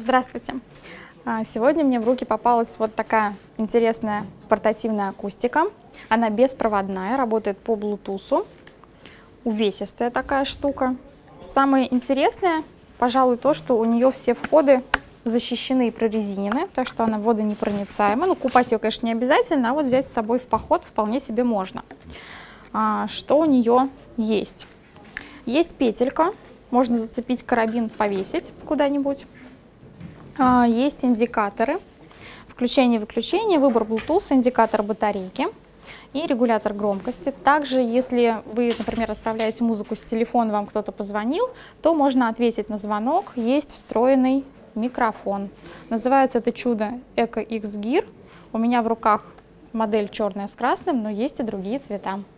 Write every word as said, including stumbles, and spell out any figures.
Здравствуйте! Сегодня мне в руки попалась вот такая интересная портативная акустика. Она беспроводная, работает по Bluetooth. Увесистая такая штука. Самое интересное, пожалуй, то, что у нее все входы защищены и прорезинены, так что она водонепроницаема. Ну, купать ее, конечно, не обязательно, а вот взять с собой в поход вполне себе можно. А, что у нее есть? Есть петелька, можно зацепить карабин, повесить куда-нибудь. А, есть индикаторы, включение-выключение, выбор Bluetooth, индикатор батарейки и регулятор громкости. Также, если вы, например, отправляете музыку с телефона, вам кто-то позвонил, то можно ответить на звонок. Есть встроенный микрофон. Называется это чудо Eco X Gear. У меня в руках модель черная с красным, но есть и другие цвета.